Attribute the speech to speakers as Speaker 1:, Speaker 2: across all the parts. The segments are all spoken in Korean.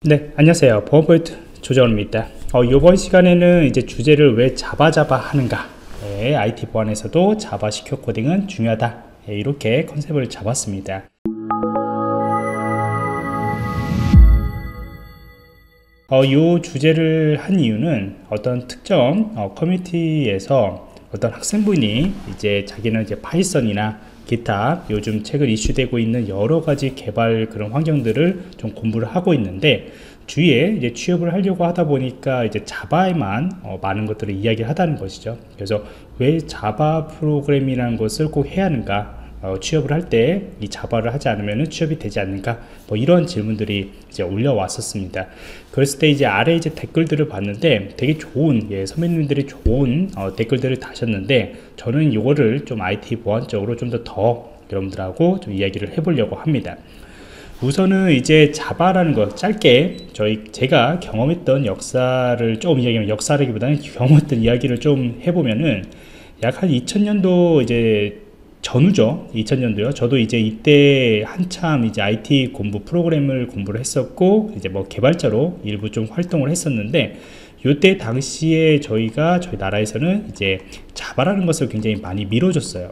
Speaker 1: 네, 안녕하세요. 보안포인트 조정호입니다. 이번 시간에는 이제 주제를 왜 자바 하는가, IT 보안에서도 자바 시큐어 코딩은 중요하다, 이렇게 컨셉을 잡았습니다. 이 주제를 한 이유는 어떤 특정 커뮤니티에서 어떤 학생분이 이제 자기는 이제 파이썬이나 기타 요즘 최근 이슈되고 있는 여러 가지 개발 그런 환경들을 좀 공부를 하고 있는데, 주위에 이제 취업을 하려고 하다 보니까 이제 자바에만 많은 것들을 이야기를 하다는 것이죠. 그래서 왜 자바 프로그램이라는 것을 꼭 해야 하는가, 취업을 할 때 이 자바를 하지 않으면 취업이 되지 않는가, 뭐 이런 질문들이 이제 올려왔었습니다. 그랬을 때 이제 아래 이제 댓글들을 봤는데 되게 좋은, 선배님들이 좋은 댓글들을 다셨는데, 저는 이거를 좀 IT 보안적으로 좀 더 여러분들하고 좀 이야기를 해보려고 합니다. 우선은 이제 자바라는 것, 짧게 제가 경험했던 역사를 좀 이야기하면, 역사라기보다는 경험했던 이야기를 좀 해보면은, 약 한 2000년도 이제 전후죠. 2000년도요. 저도 이제 이때 한참 이제 IT 프로그램을 공부를 했었고, 이제 뭐 개발자로 일부 좀 활동을 했었는데, 요때 당시에 저희 나라에서는 이제 자바라는 것을 굉장히 많이 밀어줬어요.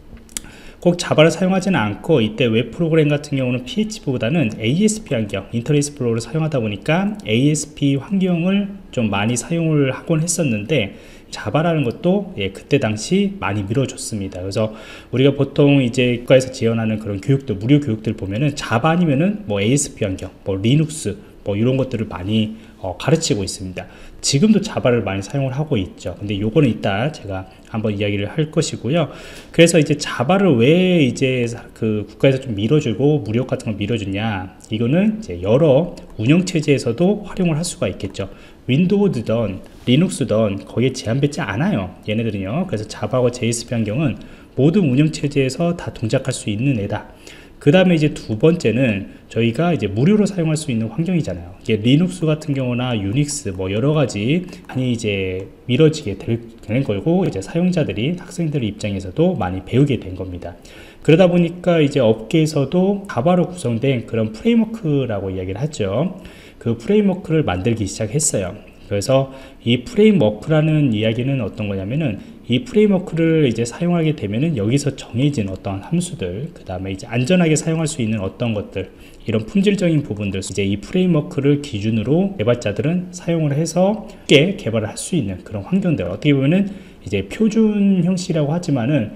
Speaker 1: 꼭 자바를 사용하지는 않고, 이때 웹 프로그램 같은 경우는 PHP보다는 ASP 환경, 인터넷 익스플로러를 사용하다 보니까 ASP 환경을 좀 많이 사용을 하곤 했었는데, 자바라는 것도 그때 당시 많이 밀어줬습니다. 그래서 우리가 보통 이제 국가에서 지원하는 그런 교육들, 무료 교육들 보면은 자바 아니면은 뭐 ASP 환경, 뭐 리눅스, 뭐 이런 것들을 많이 가르치고 있습니다. 지금도 자바를 많이 사용을 하고 있죠. 근데 요거는 이따 제가 한번 이야기를 할 것이고요. 그래서 이제 자바를 왜 이제 그 국가에서 좀 밀어주고 무료 같은 걸 밀어주냐, 이거는 이제 여러 운영체제에서도 활용을 할 수가 있겠죠. 윈도우든 리눅스든 거기에 제한받지 않아요, 얘네들은요. 그래서 자바와 JSP 환경은 모든 운영체제에서 다 동작할 수 있는 애다. 그 다음에 이제 두 번째는 저희가 이제 무료로 사용할 수 있는 환경이잖아요. 이게 리눅스 같은 경우나 유닉스 뭐 여러 가지 많이 이제 밀어지게 되는 거고, 이제 사용자들이, 학생들 입장에서도 많이 배우게 된 겁니다. 그러다 보니까 이제 업계에서도 자바로 구성된 그런 프레임워크라고 이야기를 하죠. 그 프레임워크를 만들기 시작했어요. 그래서 이 프레임워크라는 이야기는 어떤 거냐면은, 이 프레임워크를 이제 사용하게 되면은 여기서 정해진 어떤 함수들, 그 다음에 이제 안전하게 사용할 수 있는 어떤 것들, 이런 품질적인 부분들, 이제 이 프레임워크를 기준으로 개발자들은 사용을 해서 쉽게 개발을 할 수 있는 그런 환경들, 어떻게 보면은 이제 표준 형식이라고 하지만은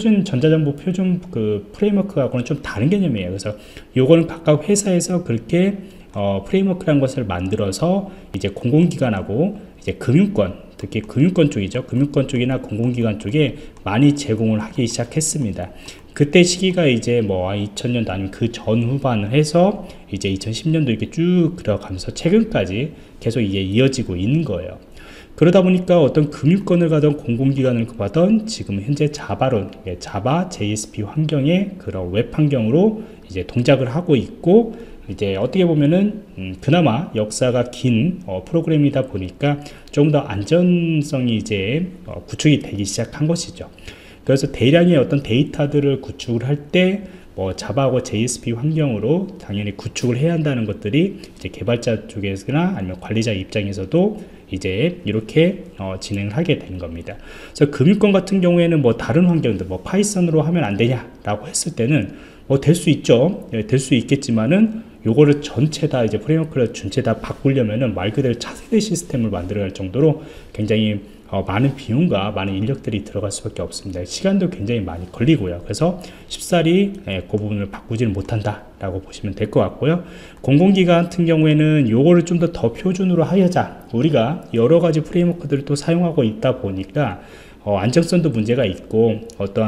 Speaker 1: 전자정보 표준 그 프레임워크하고는 좀 다른 개념이에요. 그래서 요거는 각각 회사에서 그렇게 프레임워크라는 것을 만들어서 이제 공공기관하고 이제 금융권, 특히 금융권 쪽이죠. 금융권 쪽이나 공공기관 쪽에 많이 제공을 하기 시작했습니다. 그때 시기가 이제 뭐 2000년도 아니면 그 전후반을 해서 이제 2010년도 이렇게 쭉 들어가면서 최근까지 계속 이게 이어지고 있는 거예요. 그러다 보니까 어떤 금융권을 가던 공공기관을 가던 지금 현재 자바론, 자바 JSP 환경의 그런 웹 환경으로 이제 동작을 하고 있고, 이제 어떻게 보면은 그나마 역사가 긴 프로그램이다 보니까 조금 더 안전성이 이제 구축이 되기 시작한 것이죠. 그래서 대량의 어떤 데이터들을 구축을 할 때 뭐 자바하고 JSP 환경으로 당연히 구축을 해야 한다는 것들이 이제 개발자 쪽에서나 아니면 관리자 입장에서도 이제 이렇게 진행을 하게 된 겁니다. 그래서 금융권 같은 경우에는 뭐 다른 환경들, 뭐 파이썬으로 하면 안 되냐라고 했을 때는 뭐 될 수 있죠. 될 수 있겠지만은 요거를 전체 다 이제 프레임워크를 전체 다 바꾸려면은 말 그대로 차세대 시스템을 만들어야 할 정도로 굉장히 많은 비용과 많은 인력들이 들어갈 수밖에 없습니다. 시간도 굉장히 많이 걸리고요. 그래서 쉽사리 그 부분을 바꾸지는 못한다 라고 보시면 될 것 같고요. 공공기관 같은 경우에는 요거를 좀 더 표준으로 하여자, 우리가 여러 가지 프레임워크들을 또 사용하고 있다 보니까 안정성도 문제가 있고,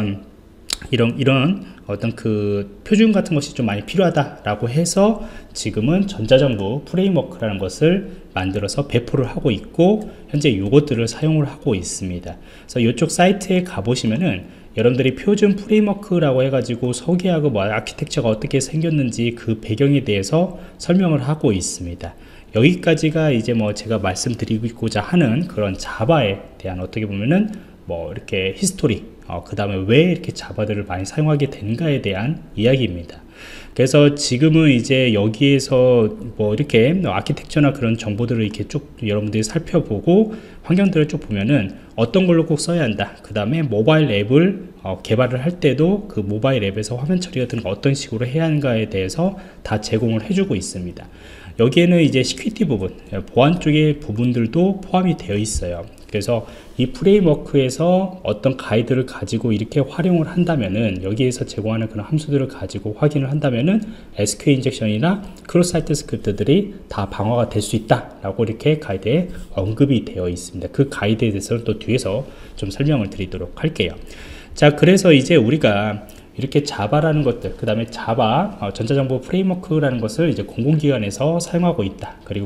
Speaker 1: 이런 어떤 그 표준 같은 것이 좀 많이 필요하다라고 해서 지금은 전자정부 프레임워크라는 것을 만들어서 배포를 하고 있고, 현재 이것들을 사용을 하고 있습니다. 그래서 이쪽 사이트에 가보시면은 여러분들이 표준 프레임워크라고 해가지고 소개하고 뭐 아키텍처가 어떻게 생겼는지 그 배경에 대해서 설명을 하고 있습니다. 여기까지가 이제 뭐 제가 말씀드리고자 하는 그런 자바에 대한 어떻게 보면은 뭐 이렇게 히스토리, 그 다음에 왜 이렇게 자바들을 많이 사용하게 되는가에 대한 이야기입니다. 그래서 지금은 이제 여기에서 뭐 이렇게 아키텍처나 그런 정보들을 이렇게 쭉 여러분들이 살펴보고 환경들을 쭉 보면은 어떤 걸로 꼭 써야 한다. 그 다음에 모바일 앱을 개발을 할 때도 그 모바일 앱에서 화면 처리 같은 거 어떤 식으로 해야 하는가에 대해서 다 제공을 해주고 있습니다. 여기에는 이제 시큐리티 부분, 보안 쪽의 부분들도 포함이 되어 있어요. 그래서 이 프레임워크에서 어떤 가이드를 가지고 이렇게 활용을 한다면은, 여기에서 제공하는 그런 함수들을 가지고 확인을 한다면은 SQL 인젝션이나 크로스 사이트 스크립트들이 다 방어가 될 수 있다 라고 이렇게 가이드에 언급이 되어 있습니다. 그 가이드에 대해서는 또 뒤에서 좀 설명을 드리도록 할게요. 자, 그래서 이제 우리가 이렇게 자바라는 것들, 그 다음에 자바 전자정보 프레임워크라는 것을 이제 공공기관에서 사용하고 있다. 그리고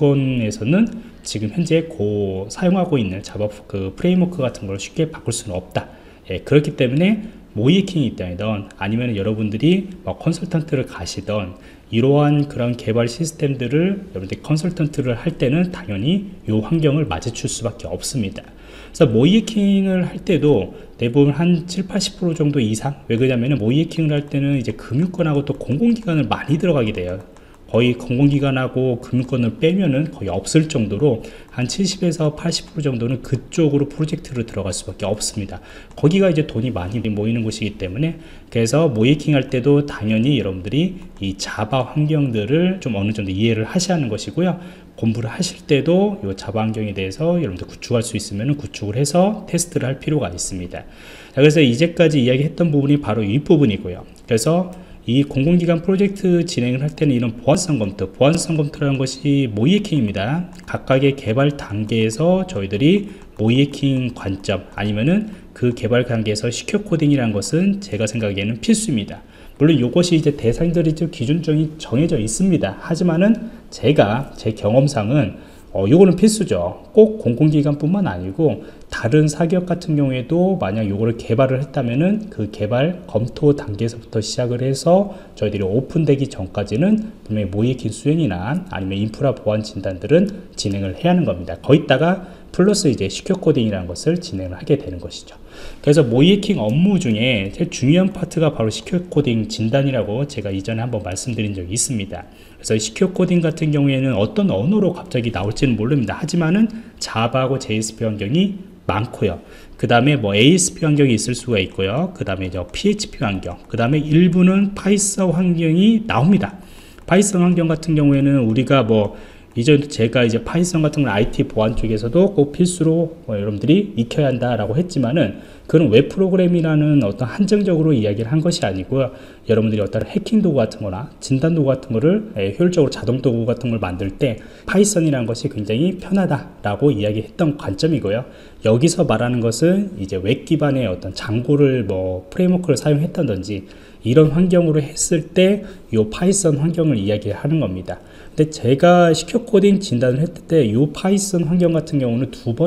Speaker 1: 금융권에서는 지금 현재 사용하고 있는 자바 그 프레임워크 같은 걸 쉽게 바꿀 수는 없다. 예, 그렇기 때문에 모이해킹이 있다면, 아니면 여러분들이 컨설턴트를 가시던 이러한 그런 개발 시스템들을 여러분들이 컨설턴트를 할 때는 당연히 이 환경을 마주칠 수밖에 없습니다. 그래서 모이해킹을 할 때도 대부분 한 7~80% 정도 이상, 왜 그러냐면 모이해킹을 할 때는 이제 금융권하고 또 공공기관을 많이 들어가게 돼요. 거의 공공기관하고 금융권을 빼면은 거의 없을 정도로 한 70에서 80% 정도는 그쪽으로 프로젝트로 들어갈 수밖에 없습니다. 거기가 이제 돈이 많이 모이는 곳이기 때문에, 그래서 모이해킹 할 때도 당연히 여러분들이 이 자바 환경들을 좀 어느 정도 이해를 하셔야 하는 것이고요. 공부를 하실 때도 이 자바 환경에 대해서 여러분들 구축할 수 있으면 구축을 해서 테스트를 할 필요가 있습니다. 자, 그래서 이제까지 이야기했던 부분이 바로 이 부분이고요. 그래서 이 공공기관 프로젝트 진행을 할 때는 이런 보안성 검토라는 것이 모이해킹입니다. 각각의 개발 단계에서 저희들이 모이해킹 관점, 아니면은 그 개발 단계에서 시큐어 코딩이라는 것은 제가 생각하기에는 필수입니다. 물론 이것이 이제 대상들이 좀 기준점이 정해져 있습니다. 하지만은 제가 제 경험상은 요거는 필수죠. 꼭 공공기관뿐만 아니고 다른 사기업 같은 경우에도 만약 요거를 개발을 했다면은 그 개발 검토 단계에서부터 시작을 해서 저희들이 오픈되기 전까지는 분명히 모이해킹 수행이나 아니면 인프라 보안 진단들은 진행을 해야 하는 겁니다. 거기다가 플러스 이제 시큐어 코딩이라는 것을 진행을 하게 되는 것이죠. 그래서 모이해킹 업무 중에 제일 중요한 파트가 바로 시큐어 코딩 진단이라고 제가 이전에 한번 말씀드린 적이 있습니다. 그래서 시큐어 코딩 같은 경우에는 어떤 언어로 갑자기 나올지는 모릅니다. 하지만은 자바하고 JSP 환경이 많고요. 그 다음에 뭐 ASP 환경이 있을 수가 있고요. 그 다음에 PHP 환경, 그 다음에 일부는 파이썬 환경이 나옵니다. 파이썬 환경 같은 경우에는 우리가 이전 제가 이제 파이썬 같은 건 IT 보안 쪽에서도 꼭 필수로 여러분들이 익혀야 한다라고 했지만은, 그런 웹 프로그램이라는 어떤 한정적으로 이야기를 한 것이 아니고요. 여러분들이 어떤 해킹 도구 같은 거나 진단 도구 같은 거를 효율적으로 자동 도구 같은 걸 만들 때 파이썬이라는 것이 굉장히 편하다라고 이야기했던 관점이고요. 여기서 말하는 것은 이제 웹 기반의 어떤 장고를 프레임워크를 사용했다든지 이런 환경으로 했을 때 이 파이썬 환경을 이야기하는 겁니다. 근데 제가 시큐어 코딩 진단을 했을 때 이 파이썬 환경 같은 경우는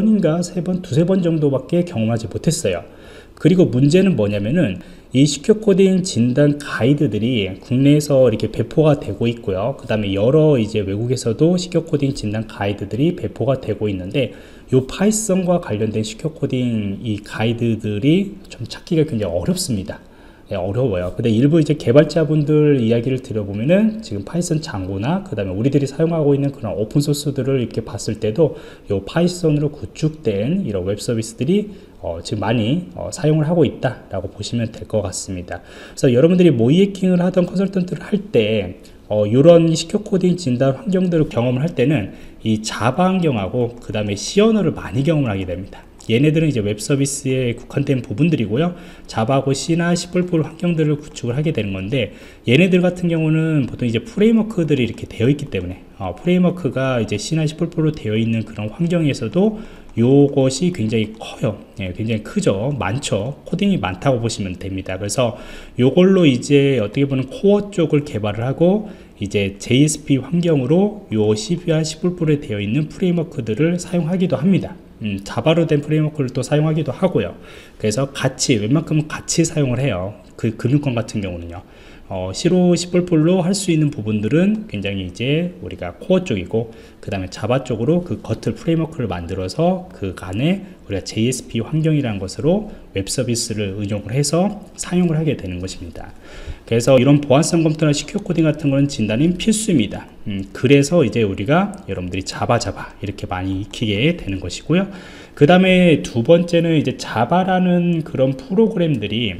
Speaker 1: 두세 번 정도밖에 경험하지 못했어요. 그리고 문제는 뭐냐면은 이 시큐어 코딩 진단 가이드들이 국내에서 이렇게 배포가 되고 있고요. 그 다음에 여러 이제 외국에서도 시큐어 코딩 진단 가이드들이 배포가 되고 있는데, 이 파이썬과 관련된 시큐어 코딩 이 가이드들이 좀 찾기가 굉장히 어렵습니다. 어려워요. 근데 일부 이제 개발자분들 이야기를 들어보면은 지금 파이썬 장고나 그 다음에 우리들이 사용하고 있는 그런 오픈소스들을 이렇게 봤을 때도 이 파이썬으로 구축된 이런 웹 서비스들이 지금 많이 사용을 하고 있다라고 보시면 될 것 같습니다. 그래서 여러분들이 모이해킹을 하던 컨설턴트를 할 때 이런 시큐어 코딩 진단 환경들을 경험을 할 때는 이 자바 환경하고 그 다음에 C 언어를 많이 경험을 하게 됩니다. 얘네들은 이제 웹 서비스에 국한된 부분들이고요. 자바하고 C나 C++ 환경들을 구축을 하게 되는 건데, 얘네들 같은 경우는 보통 이제 프레임워크들이 이렇게 되어 있기 때문에 프레임워크가 이제 C나 C++로 되어 있는 그런 환경에서도 요것이 굉장히 커요. 굉장히 크죠. 많죠. 코딩이 많다고 보시면 됩니다. 그래서 요걸로 이제 어떻게 보면 코어 쪽을 개발을 하고 이제 JSP 환경으로 요 C와 C++에 되어 있는 프레임워크들을 사용하기도 합니다. 자바로 된 프레임워크를 또 사용하기도 하고요. 그래서 웬만큼은 같이 사용을 해요. 그 금융권 같은 경우는요. C 로 C++로 할 수 있는 부분들은 굉장히 이제 우리가 코어 쪽이고, 그 다음에 자바 쪽으로 그 겉을 프레임워크를 만들어서 그 안에 우리가 JSP 환경이라는 것으로 웹 서비스를 응용을 해서 사용을 하게 되는 것입니다. 그래서 이런 보안성 검토나 시큐어 코딩 같은 거는 진단이 필수입니다. 그래서 이제 우리가 여러분들이 자바 이렇게 많이 익히게 되는 것이고요. 그 다음에 두 번째는 이제 자바라는 그런 프로그램들이,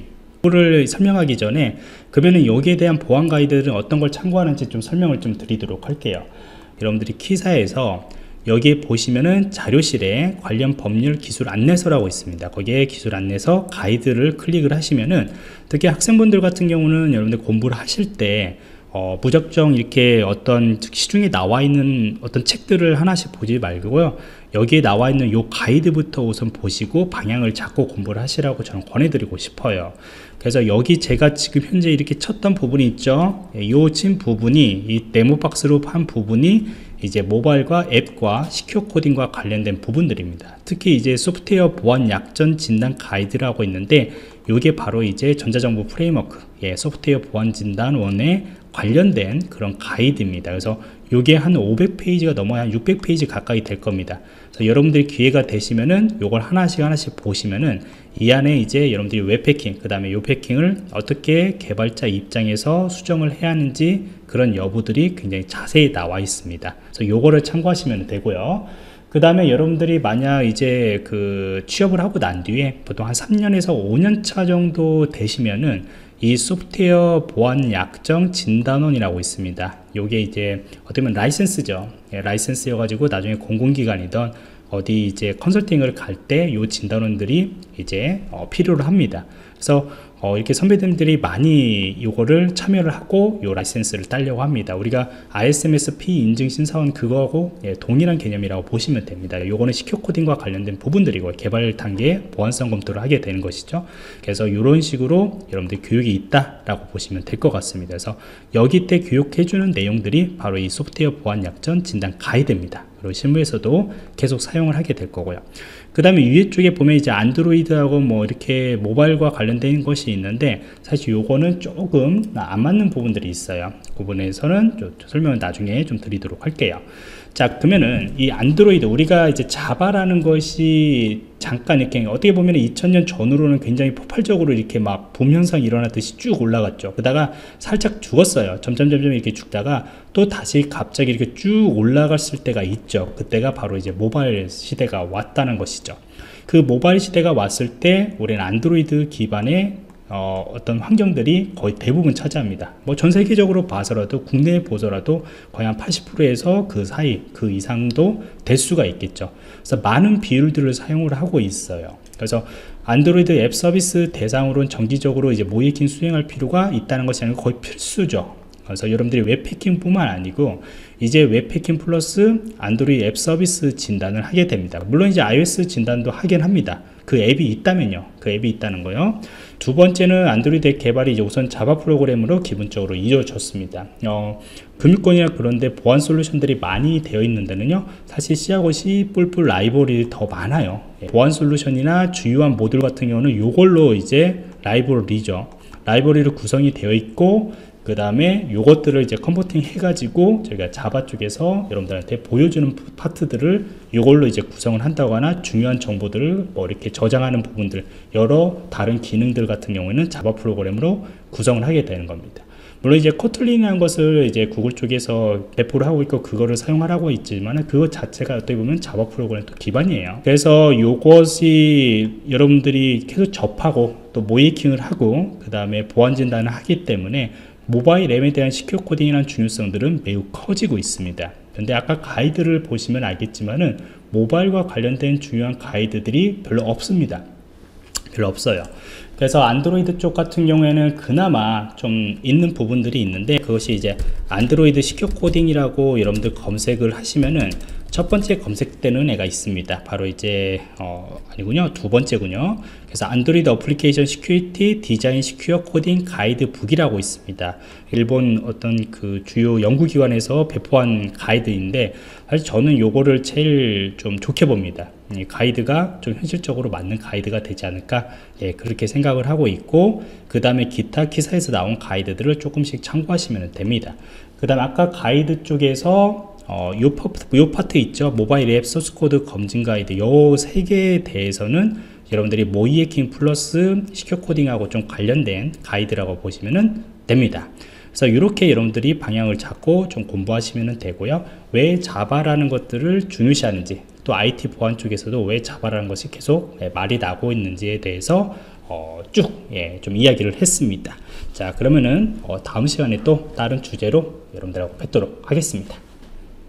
Speaker 1: 를 설명하기 전에 그러면은 여기에 대한 보안 가이드는 어떤 걸 참고하는지 좀 설명을 좀 드리도록 할게요. 여러분들이 키사에서 여기에 보시면은 자료실에 관련 법률 기술 안내서라고 있습니다. 거기에 기술 안내서 가이드를 클릭을 하시면은, 특히 학생분들 같은 경우는 여러분들 공부를 하실 때 무작정 이렇게 어떤 시중에 나와 있는 어떤 책들을 하나씩 보지 말고요, 여기에 나와 있는 요 가이드부터 우선 보시고 방향을 잡고 공부를 하시라고 저는 권해드리고 싶어요. 그래서 여기 제가 지금 현재 이렇게 쳤던 부분이 있죠. 요 친 부분이, 이 네모박스로 한 부분이 이제 모바일과 앱과 시큐어 코딩과 관련된 부분들입니다. 특히 이제 소프트웨어 보안 약점 진단 가이드라고 있는데, 요게 바로 이제 전자정보 프레임워크, 소프트웨어 보안 진단원에 관련된 그런 가이드입니다. 그래서 요게 한 500페이지가 넘어야 한 600페이지 가까이 될 겁니다. 그래서 여러분들이 기회가 되시면은 요걸 하나씩 보시면은 이 안에 이제 여러분들이 웹패킹, 그 다음에 요 패킹을 어떻게 개발자 입장에서 수정을 해야 하는지, 그런 여부들이 굉장히 자세히 나와 있습니다. 그래서 요거를 참고하시면 되고요. 그 다음에 여러분들이 만약 이제 그 취업을 하고 난 뒤에 보통 한 3년에서 5년 차 정도 되시면은 이 소프트웨어 보안 약점 진단원이라고 있습니다. 요게 이제 어떻게 보면 라이센스죠. 라이센스여 가지고 나중에 공공기관이던 어디 이제 컨설팅을 갈 때 요 진단원들이 이제 필요로 합니다. 그래서 이렇게 선배님들이 많이 요거를 참여를 하고 요 라이센스를 따려고 합니다. 우리가 ISMS-P 인증 심사원 그거하고 동일한 개념이라고 보시면 됩니다. 요거는 시큐어 코딩과 관련된 부분들이고, 개발 단계에 보안성 검토를 하게 되는 것이죠. 그래서 이런 식으로 여러분들 교육이 있다라고 보시면 될 것 같습니다. 그래서 여기 때 교육해주는 내용들이 바로 이 소프트웨어 보안 약점 진단 가이드입니다. 그리고 실무에서도 계속 사용을 하게 될 거고요. 그 다음에 위에 쪽에 보면 이제 안드로이드하고 뭐 이렇게 모바일과 관련된 것이 있는데, 사실 요거는 조금 안 맞는 부분들이 있어요. 그 부분에서는 좀 설명을 나중에 좀 드리도록 할게요. 자, 그러면은 이 안드로이드, 우리가 이제 자바라는 것이 잠깐 이렇게 어떻게 보면 2000년 전후로는 굉장히 폭발적으로 이렇게 막 붐 현상이 일어나듯이 쭉 올라갔죠. 그러다가 살짝 죽었어요. 점점 이렇게 죽다가 또 다시 갑자기 이렇게 쭉 올라갔을 때가 있죠. 그때가 바로 이제 모바일 시대가 왔다는 것이죠. 그 모바일 시대가 왔을 때 우리는 안드로이드 기반의 어떤 환경들이 거의 대부분 차지합니다. 뭐 전 세계적으로 봐서라도, 국내에 보더라도 거의 한 80%에서 그 사이, 그 이상도 될 수가 있겠죠. 그래서 많은 비율들을 사용을 하고 있어요. 그래서 안드로이드 앱 서비스 대상으로는 정기적으로 이제 모이킹 수행할 필요가 있다는 것이 아니고 거의 필수죠. 그래서 여러분들이 웹패킹 뿐만 아니고 이제 웹패킹 플러스 안드로이드 앱 서비스 진단을 하게 됩니다. 물론 이제 iOS 진단도 하긴 합니다. 그 앱이 있다면요. 그 앱이 있다는 거요. 두 번째는 안드로이드 앱 개발이 이제 우선 자바 프로그램으로 기본적으로 이루어졌습니다. 금융권이나 그런데 보안 솔루션들이 많이 되어 있는 데는요, 사실 C하고 C++ 라이브러리 더 많아요. 보안 솔루션이나 주요한 모듈 같은 경우는 요걸로 이제 라이브러리를 구성이 되어 있고, 그 다음에 요것들을 이제 컨버팅 해가지고 저희가 자바 쪽에서 여러분들한테 보여주는 파트들을 요걸로 이제 구성을 한다거나, 중요한 정보들을 뭐 이렇게 저장하는 부분들, 여러 다른 기능들 같은 경우에는 자바 프로그램으로 구성을 하게 되는 겁니다. 물론 이제 코틀린이라는 것을 이제 구글 쪽에서 배포를 하고 있고 그거를 사용하라고 있지만, 그것 자체가 어떻게 보면 자바 프로그램 또 기반이에요. 그래서 요것이 여러분들이 계속 접하고 또 모이킹을 하고 그 다음에 보안 진단을 하기 때문에 모바일 앱에 대한 시큐어 코딩이라는 중요성들은 매우 커지고 있습니다. 근데 아까 가이드를 보시면 알겠지만은 모바일과 관련된 중요한 가이드들이 별로 없습니다. 별로 없어요. 그래서 안드로이드 쪽 같은 경우에는 그나마 좀 있는 부분들이 있는데, 그것이 이제 안드로이드 시큐어 코딩이라고 여러분들 검색을 하시면은 첫 번째 검색되는 애가 있습니다. 바로 이제 아니군요, 두 번째군요. 그래서 안드로이드 어플리케이션 시큐리티 디자인 시큐어 코딩 가이드 북이라고 있습니다. 일본 어떤 그 주요 연구기관에서 배포한 가이드인데, 사실 저는 요거를 제일 좀 좋게 봅니다. 이 가이드가 좀 현실적으로 맞는 가이드가 되지 않을까, 예, 그렇게 생각을 하고 있고, 그 다음에 기타 기사에서 나온 가이드들을 조금씩 참고하시면 됩니다. 그 다음 아까 가이드 쪽에서 요 파트 있죠. 모바일 앱 소스코드 검증 가이드, 요 세 개에 대해서는 여러분들이 모이에킹 플러스 시큐어 코딩하고 좀 관련된 가이드라고 보시면 됩니다. 그래서 이렇게 여러분들이 방향을 잡고 좀 공부하시면 되고요. 왜 자바라는 것들을 중요시하는지, 또 IT 보안 쪽에서도 왜 자바라는 것이 계속 말이 나고 있는지에 대해서 쭉 좀 이야기를 했습니다. 자, 그러면은 다음 시간에 또 다른 주제로 여러분들하고 뵙도록 하겠습니다.